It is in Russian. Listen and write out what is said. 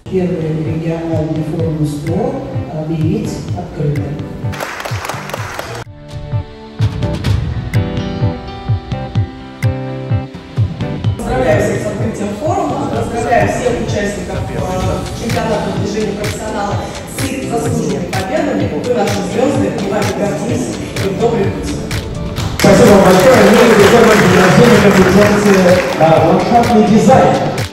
Первый региональный форум СТО объявить открытым. Поздравляю всех с открытием форума, поздравляю всех участников чемпионата движения профессионала с их заслуженными победами. Вы наши звезды, и вами гордимся, и в добрый путь. Спасибо вам большое. Мы переходим к награждению компетенции ландшафтный дизайн.